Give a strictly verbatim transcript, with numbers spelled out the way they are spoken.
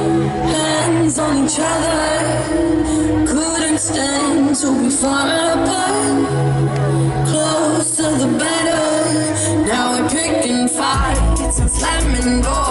hands on each other, couldn't stand to be far apart. Closer the better, now we're picking fights and slamming doors.